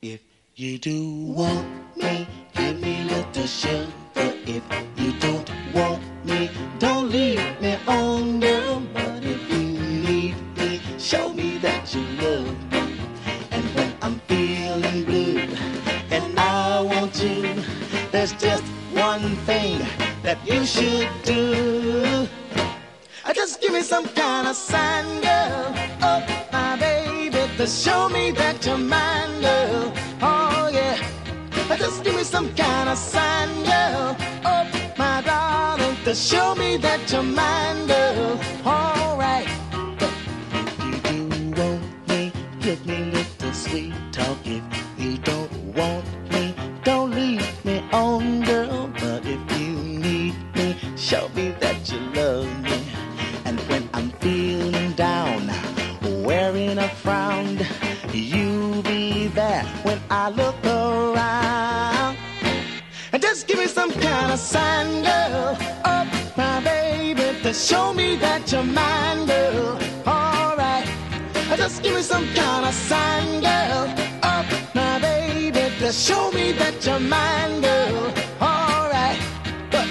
If you do want me, give me little sugar. If you don't want me, don't leave me on, girl. But if you need me, show me that you love me. And when I'm feeling blue and I want you, there's just one thing that you should do. Just give me some kind of sign, girl. Oh, my baby, to show me that you're mine, girl. Oh, yeah. Just give me some kind of sign, girl. Oh, my darling, to show me that you're mine, girl. All right. If you do want me, give me little sweet talk. If you don't want me, don't leave me on, girl. But if you need me, show me that you love me. And when I'm feeling down, wearing a frown, you be there when I look around. And just give me some kind of sign, girl. Oh, my baby, to show me that you're mine, girl. All right. Just give me some kind of sign, girl. Oh, my baby, to show me that you're mine, girl. All right. But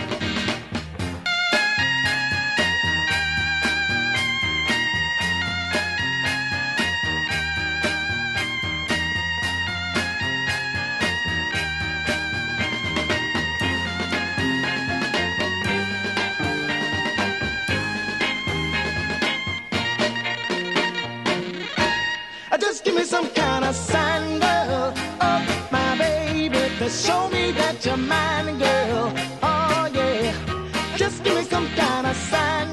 just give me some kind of sign, girl. Oh, my baby, to show me that you're mine, girl. Oh, yeah. Just give me some kind of sign,